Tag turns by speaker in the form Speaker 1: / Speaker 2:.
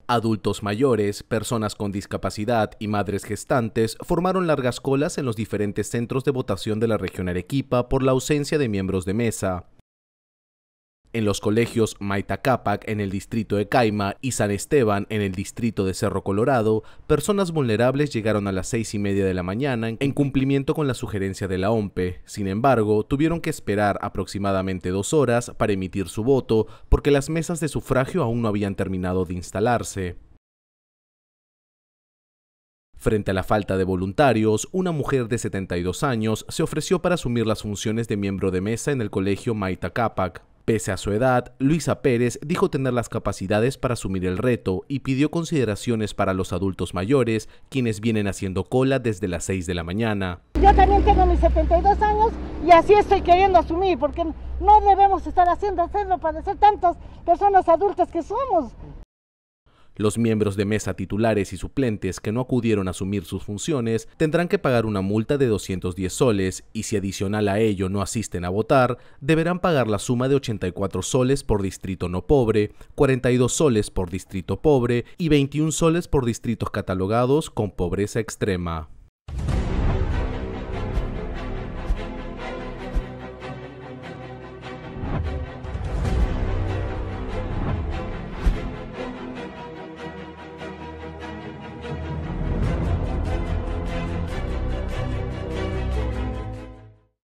Speaker 1: Adultos mayores, personas con discapacidad y madres gestantes formaron largas colas en los diferentes centros de votación de la región Arequipa por la ausencia de miembros de mesa. En los colegios Mayta Cápac en el distrito de Caima y San Esteban en el distrito de Cerro Colorado, personas vulnerables llegaron a las 6:30 de la mañana en cumplimiento con la sugerencia de la OMPE. Sin embargo, tuvieron que esperar aproximadamente 2 horas para emitir su voto porque las mesas de sufragio aún no habían terminado de instalarse. Frente a la falta de voluntarios, una mujer de 72 años se ofreció para asumir las funciones de miembro de mesa en el colegio Mayta Cápac. Pese a su edad, Luisa Pérez dijo tener las capacidades para asumir el reto y pidió consideraciones para los adultos mayores, quienes vienen haciendo cola desde las 6 de la mañana.
Speaker 2: Yo también tengo mis 72 años y así estoy queriendo asumir, porque no debemos estar hacerlo para ser tantas personas adultas que somos.
Speaker 1: Los miembros de mesa titulares y suplentes que no acudieron a asumir sus funciones tendrán que pagar una multa de 210 soles y si adicional a ello no asisten a votar, deberán pagar la suma de 84 soles por distrito no pobre, 42 soles por distrito pobre y 21 soles por distritos catalogados con pobreza extrema.